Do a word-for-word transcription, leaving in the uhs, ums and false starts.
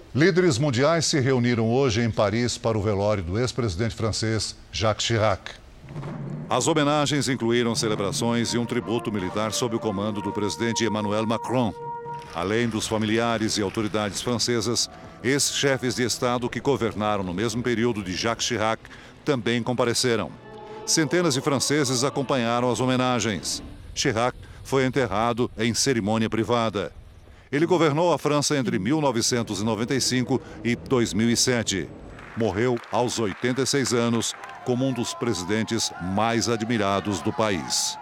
Líderes mundiais se reuniram hoje em Paris para o velório do ex-presidente francês Jacques Chirac. As homenagens incluíram celebrações e um tributo militar sob o comando do presidente Emmanuel Macron. Além dos familiares e autoridades francesas, ex-chefes de Estado que governaram no mesmo período de Jacques Chirac também compareceram. Centenas de franceses acompanharam as homenagens. Chirac foi enterrado em cerimônia privada. Ele governou a França entre mil novecentos e noventa e cinco e dois mil e sete. Morreu aos oitenta e seis anos, como um dos presidentes mais admirados do país.